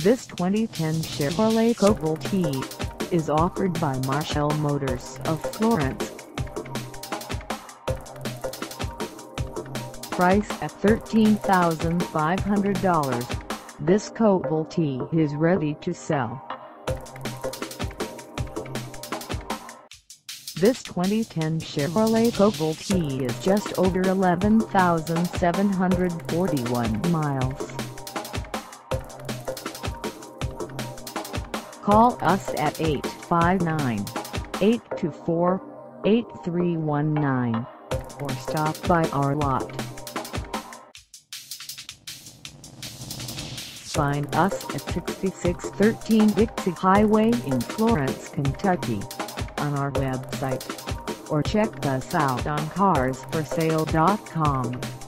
This 2010 Chevrolet Cobalt T is offered by Marshall Motors of Florence. Price at $13,500, this Cobalt T is ready to sell. This 2010 Chevrolet Cobalt T is just over 11,741 miles. Call us at 859-824-8319 or stop by our lot. Find us at 6613 Dixie Highway in Florence, Kentucky, on our website, or check us out on carsforsale.com.